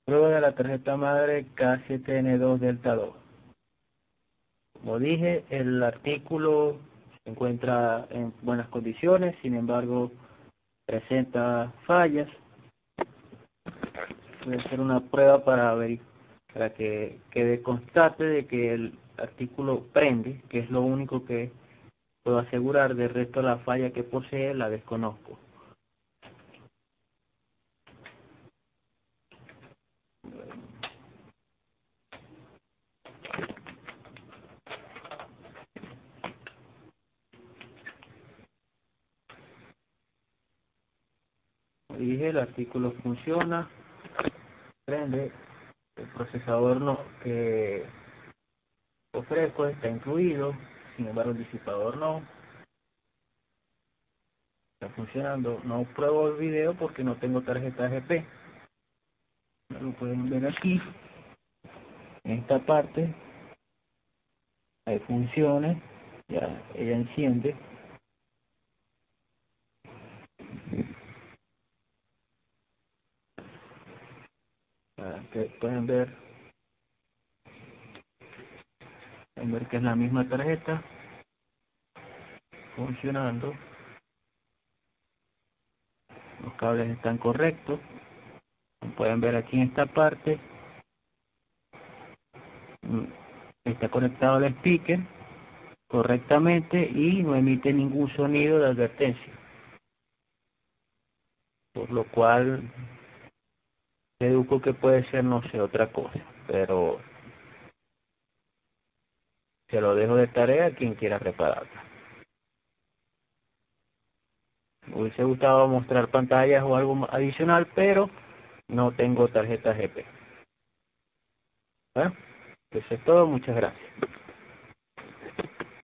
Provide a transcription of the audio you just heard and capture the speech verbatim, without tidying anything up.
Prueba de la tarjeta madre K siete N dos Delta dos. Como dije, el artículo se encuentra en buenas condiciones, sin embargo, presenta fallas. Voy a hacer una prueba para ver, para que quede constante de que el artículo prende, que es lo único que puedo asegurar. Del resto, la falla que posee la desconozco. Como dije, el artículo funciona, prende. El procesador no que ofrezco está incluido, sin embargo el disipador no está funcionando. No pruebo el video porque no tengo tarjeta G P. Lo pueden ver aquí, en esta parte. Hay funciones, ya ella enciende. Para que pueden ver, pueden ver que es la misma tarjeta funcionando. Los cables están correctos. Como pueden ver aquí en esta parte, está conectado al speaker correctamente y no emite ningún sonido de advertencia, por lo cual deduzco que puede ser, no sé, otra cosa, pero se lo dejo de tarea a quien quiera repararla. Me hubiese gustado mostrar pantallas o algo adicional, pero no tengo tarjeta G P. Bueno, eso es todo. Muchas gracias.